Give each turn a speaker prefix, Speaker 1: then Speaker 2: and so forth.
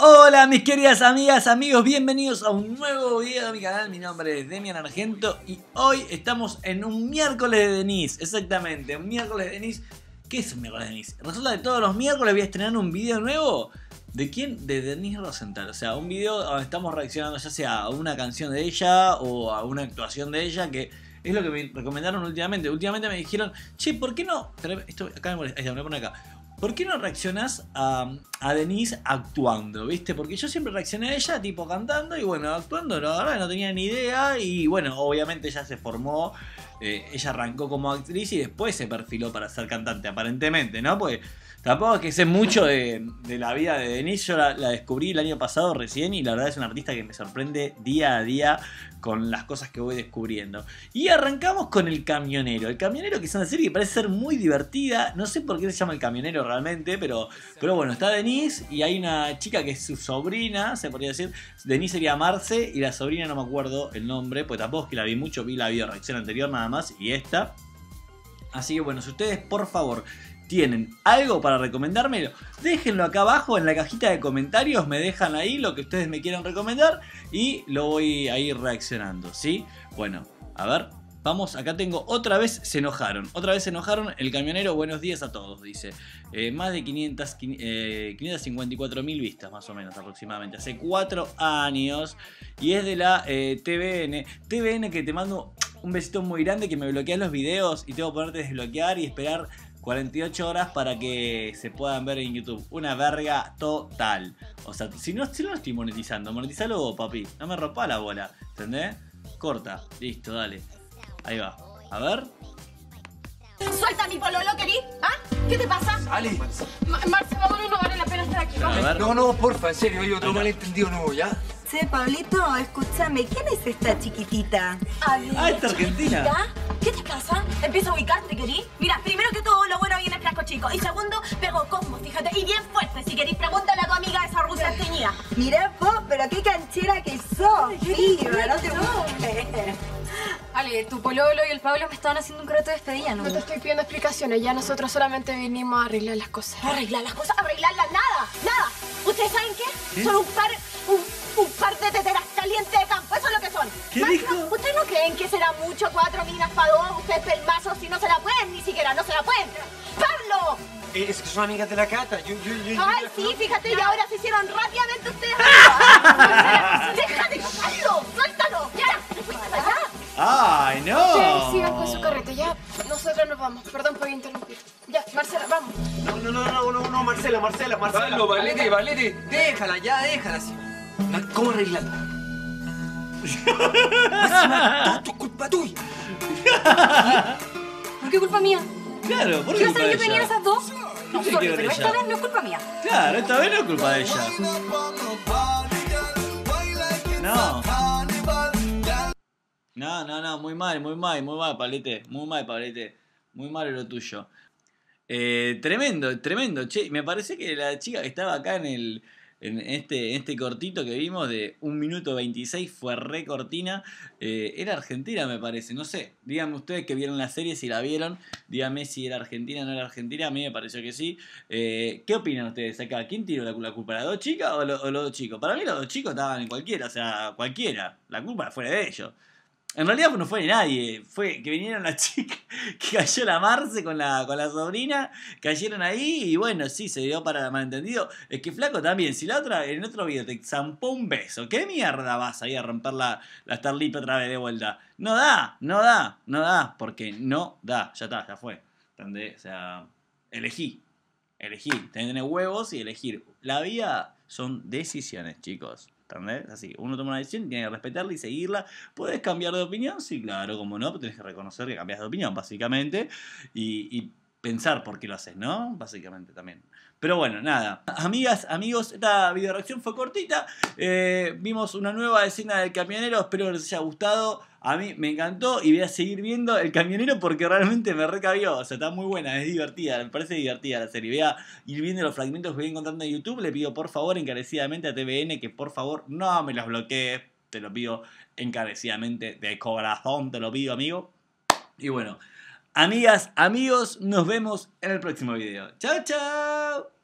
Speaker 1: Hola mis queridas amigas, amigos, bienvenidos a un nuevo video de mi canal. Mi nombre es Demian Argento y hoy estamos en un miércoles de Denise. Exactamente, un miércoles de Denise. ¿Qué es un miércoles de Denise? Resulta que todos los miércoles voy a estrenar un video nuevo. ¿De quién? De Denise Rosenthal. O sea, un video donde estamos reaccionando ya sea a una canción de ella o a una actuación de ella, que es lo que me recomendaron últimamente. Últimamente me dijeron, che, ¿por qué no? Pero esto acá me molesta, me voy a poner acá. ¿Por qué no reaccionás a Denise actuando? ¿Viste? Porque yo siempre reaccioné a ella tipo cantando y bueno, actuando la verdad no tenía ni idea. Y bueno, obviamente ella se formó, ella arrancó como actriz y después se perfiló para ser cantante aparentemente, ¿no? Pues tampoco es que sé mucho de la vida de Denise. Yo la descubrí el año pasado recién y la verdad es una artista que me sorprende día a día con las cosas que voy descubriendo. Y arrancamos con El Camionero. El Camionero, que es una serie que parece ser muy divertida. No sé por qué se llama El Camionero realmente, pero bueno, está Denise y hay una chica que es su sobrina, se podría decir. Denise sería Marce y la sobrina no me acuerdo el nombre, pues tampoco es que la vi mucho, vi la video reacción anterior nada más y esta. Así que bueno, si ustedes por favor tienen algo para recomendármelo, déjenlo acá abajo en la cajita de comentarios, me dejan ahí lo que ustedes me quieran recomendar y lo voy a ir reaccionando, ¿sí? Bueno, a ver, vamos, acá tengo otra vez se enojaron, El Camionero, buenos días a todos, dice. Más de 554.000 vistas más o menos aproximadamente, hace 4 años y es de la TVN, que te mando un besito muy grande, que me bloquean los videos y tengo que ponerte desbloquear y esperar 48 horas para que se puedan ver en YouTube. Una verga total. O sea, si no lo estoy monetizando, monetizalo vos, papi. No me rompa la bola, ¿entendés? Corta, listo, dale. Ahí va, a ver.
Speaker 2: ¡Suelta mi pololo, querí! ¿Ah? ¿Qué te pasa?
Speaker 3: Ale.
Speaker 2: Marce, vámonos, no vale la pena estar aquí.
Speaker 3: No, porfa, en serio, hay otro malentendido nuevo, ¿ya?
Speaker 4: Che, Pablito, escúchame, ¿quién es esta chiquitita?
Speaker 1: Ah, esta argentina.
Speaker 2: ¿Qué te pasa? Empieza a ubicarte, querí. Mira, primero que todo, lo bueno viene flasco chico. Y segundo, pego combo, fíjate. Y bien fuerte, si querís, pregúntale a tu amiga esa rusa teñida.
Speaker 4: Mirá vos, pero qué canchera que sos, piba, no te puedo creer.
Speaker 5: Ale, tu pololo y el Pablo me estaban haciendo un croto de despedida, ¿no?
Speaker 6: No te estoy pidiendo explicaciones, ya nosotros solamente vinimos a arreglar las cosas.
Speaker 2: ¿Arreglar las cosas? ¿Arreglarlas? Nada, nada. ¿Ustedes saben qué? Son un par de teteras calientes de campo, eso es lo que son.
Speaker 1: ¿Qué dijo?
Speaker 2: ¿Ustedes no creen que será mucho 4 minas para 2? Ustedes pelmazos si no se la pueden, ni siquiera, no se la pueden. ¡Pablo!
Speaker 3: Es que son amigas de la Cata,
Speaker 2: Ay, sí, fíjate, y ahora se hicieron rápidamente ustedes. ¡Déjate, Pablo! ¡Suéltalo! ¡Ya! ¡Fuiste para allá!
Speaker 1: ¡Ay, no!
Speaker 6: Ustedes sigan con su carrete, ya. Nosotros nos vamos, perdón por interrumpir. Ya, Marcela, vamos.
Speaker 3: No, Marcela. Pablo, Valete, déjala, así. ¿Cómo arreglarla? Todo es culpa tuya.
Speaker 5: ¿Por qué culpa mía?
Speaker 1: Claro, ¿por qué
Speaker 5: ¿Qué
Speaker 1: culpa de
Speaker 5: que venían
Speaker 1: ella?
Speaker 5: esas dos? No,
Speaker 1: ¿Qué
Speaker 5: sorry,
Speaker 1: quiere
Speaker 5: pero
Speaker 1: ella?
Speaker 5: esta vez no es culpa mía.
Speaker 1: Claro, esta vez no es culpa de ella. No, muy mal, Pablete. Muy mal, lo tuyo. Tremendo, che. Me parece que la chica que estaba acá en este cortito que vimos de 1 minuto 26 fue re cortina. Era argentina, me parece. No sé, díganme ustedes que vieron la serie, si la vieron. Díganme si era argentina o no era argentina. A mí me pareció que sí. ¿Qué opinan ustedes acá? ¿Quién tiró la culpa? ¿Las dos chicas o los dos chicos? Para mí los dos chicos estaban en cualquiera, o sea, cualquiera. La culpa fuera de ellos. En realidad no fue de nadie, fue que vinieron las chicas, que cayó la Marce con la sobrina, cayeron ahí y bueno, sí, se dio para malentendido. Es que flaco también, si la otra en otro video te zampó un beso, ¿qué mierda vas ahí a romper la Starlip otra vez de vuelta? No da, porque no da, ya está, ya fue. ¿Entendés? O sea, elegí, tener huevos y elegir. La vida son decisiones, chicos. ¿Entendés? Así, uno toma una decisión, tiene que respetarla y seguirla. ¿Podés cambiar de opinión? Sí, claro, como no, pero tenés que reconocer que cambias de opinión, básicamente. Y pensar por qué lo haces, ¿no? Básicamente también. Pero bueno, nada. Amigas, amigos, esta video reacción fue cortita. Vimos una nueva escena del Camionero. Espero que les haya gustado. A mí me encantó y voy a seguir viendo El Camionero porque realmente me recabió. O sea, está muy buena, es divertida. Me parece divertida la serie. Voy a ir viendo los fragmentos que voy encontrando en YouTube. Le pido por favor encarecidamente a TVN que por favor no me los bloquee. Te lo pido encarecidamente. De corazón te lo pido, amigo. Y bueno, amigas, amigos, nos vemos en el próximo video. ¡Chao, chao!